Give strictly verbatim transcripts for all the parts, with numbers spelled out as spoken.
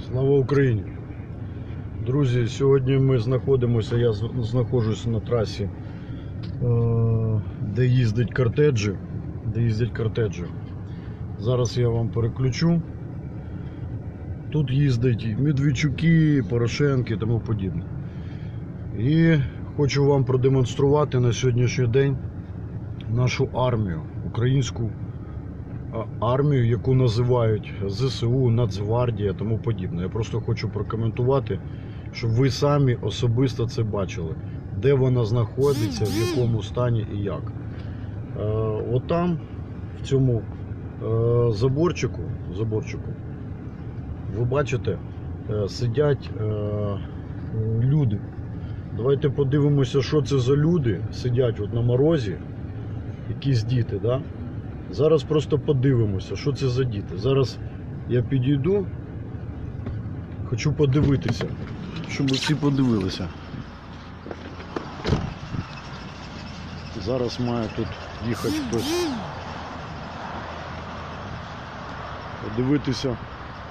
Слава Україні! Друзі, сьогодні ми знаходимося, я знаходжуся на трасі, де їздять кортеджі, де їздять кортеджі. Зараз я вам переключу. Тут їздять Медведчуки, Порошенки і тому подібне. І хочу вам продемонструвати на сьогоднішній день нашу армію, українську армію, яку називають ЗСУ, Нацгвардія і тому подібне. Я просто хочу прокоментувати, щоб ви самі особисто це бачили, де вона знаходиться, в якому стані і як. Е, от там, в цьому е, заборчику, заборчику, ви бачите, е, сидять е, люди. Давайте подивимося, що це за люди сидять от на морозі, якісь діти, да? Зараз просто подивимося, що це за діти. Зараз я підійду, хочу подивитися, щоб всі подивилися. Зараз має тут їхати хтось. Подивитися,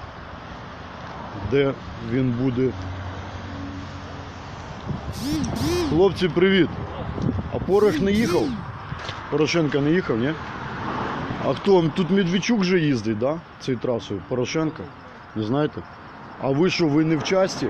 де він буде. Хлопці, привіт! А Порох не їхав? Порошенко не їхав, ні? А хто? Тут Медведчук же їздить, да? Цією трасою? Порошенко? Не знаєте? А ви що, ви не в часті?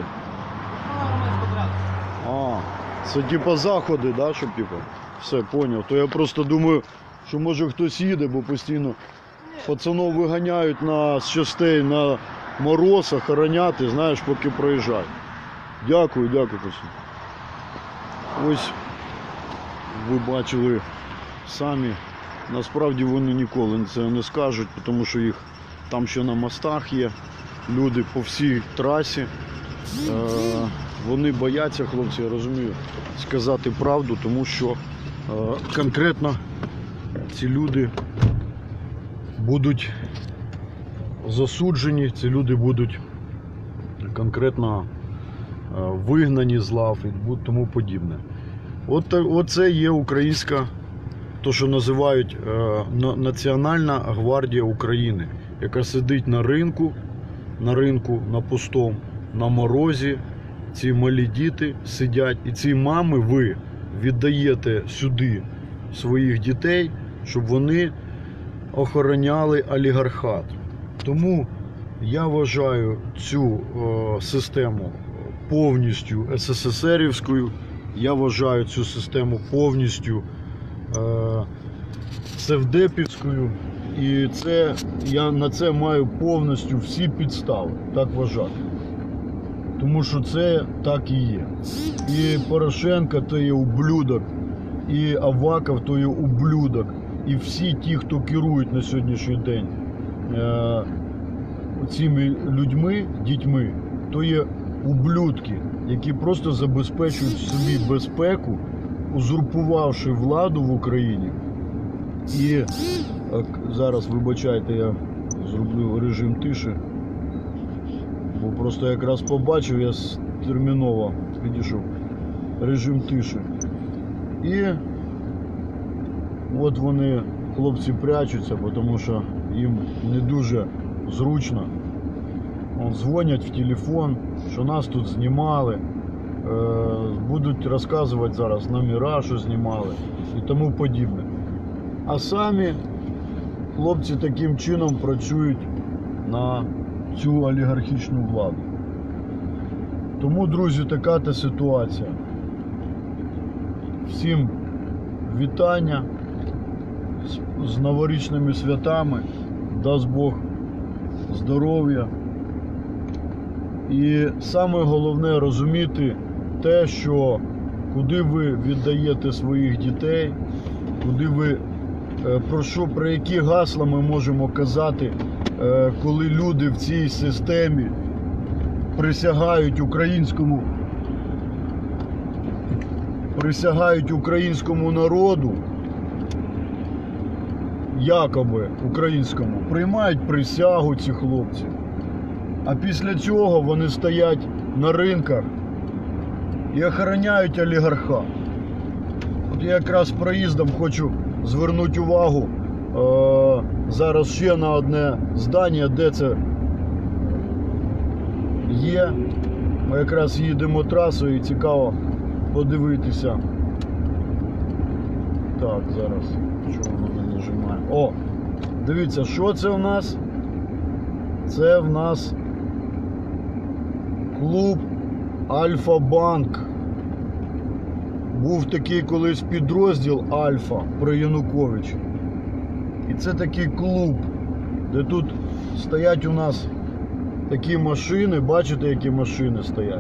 А, це типа заходи, да? Щоб типа? Все, поняв. То я просто думаю, що може хтось їде, бо постійно пацанов виганяють на з частей на мороз, охороняти, знаєш, поки проїжджають. Дякую, дякую, пацан. Ось ви бачили самі. Насправді вони ніколи це не скажуть, тому що їх там ще на мостах є, люди по всій трасі. Е, вони бояться, хлопці, я розумію, сказати правду, тому що е, конкретно ці люди будуть засуджені, ці люди будуть конкретно е, вигнані з лав і тому подібне. От, оце є українська, то, що називають е, Національна гвардія України, яка сидить на ринку, на ринку, на пустому, на морозі. Ці малі діти сидять, і ці мами ви віддаєте сюди своїх дітей, щоб вони охороняли олігархат. Тому я вважаю цю е, систему повністю ес ес ес ерівською, я вважаю цю систему повністю севдепівською, і це, я на це маю повністю всі підстави, так вважати. Тому що це так і є. І Порошенко то є ублюдок, і Аваков то є ублюдок, і всі ті, хто керують на сьогоднішній день е цими людьми, дітьми, то є ублюдки, які просто забезпечують собі безпеку, узурпувавши владу в Україні. І зараз, вибачайте, я зроблю режим тиші, бо просто якраз побачив, я терміново підійшов, режим тиші. І от вони, хлопці, прячуться, тому що їм не дуже зручно. Дзвонять в телефон, що нас тут знімали. Будуть розказувати зараз номера, що знімали і тому подібне. А самі хлопці таким чином працюють на цю олігархічну владу. Тому, друзі, така та ситуація. Всім вітання з новорічними святами, дасть Бог здоров'я. І саме головне розуміти те, що куди ви віддаєте своїх дітей, куди ви, про що, про які гасла ми можемо казати, коли люди в цій системі присягають українському, присягають українському народу, якоби українському, приймають присягу ці хлопці. А після цього вони стоять на ринках і охороняють олігархат. От я якраз проїздом хочу звернути увагу е зараз ще на одне здання, де це є. Ми якраз їдемо трасою і цікаво подивитися. Так, зараз, що воно не нажимає. О, дивіться, що це в нас? Це в нас клуб Альфа-Банк. Був такий колись підрозділ Альфа при Януковичі. І це такий клуб, де тут стоять у нас такі машини. Бачите, які машини стоять?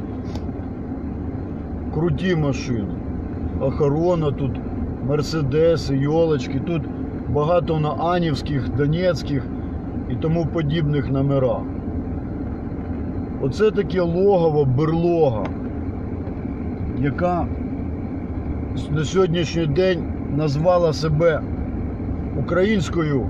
Круті машини. Охорона тут, мерседеси, йолочки. Тут багато на анівських, донецьких і тому подібних номерах. Оце таке логово, берлога, яка на сьогоднішній день назвала себе українською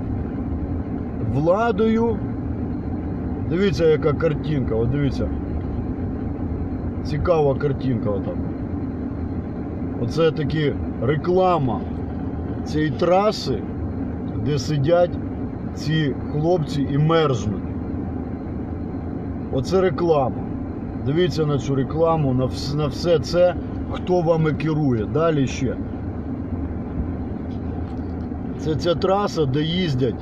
владою. Дивіться, яка картинка, от дивіться. Цікава картинка отак. Оце таки реклама цієї траси, де сидять ці хлопці і мерзнуть. Оце реклама. Дивіться на цю рекламу, на все, на все це, хто вами керує. Далі ще. Це ця траса, де їздять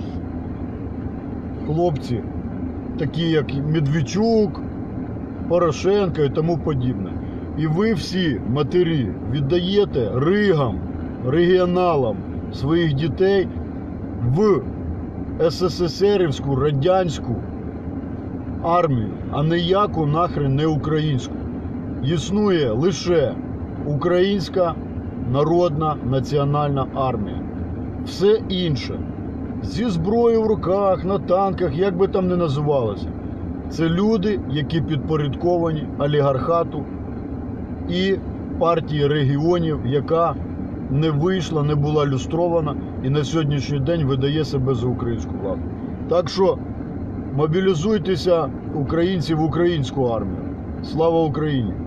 хлопці, такі як Медведчук, Порошенко і тому подібне. І ви всі, матері, віддаєте ригам, регіоналам своїх дітей в ес-ес-ес-ерівську, радянську армію, а ніяку нахрен не українську. Існує лише українська народна національна армія. Все інше, зі зброєю в руках, на танках, як би там не називалося, це люди, які підпорядковані олігархату і партії регіонів, яка не вийшла, не була люстрована і на сьогоднішній день видає себе за українську владу. Так що мобілізуйтеся, українці, в українську армію. Слава Україні!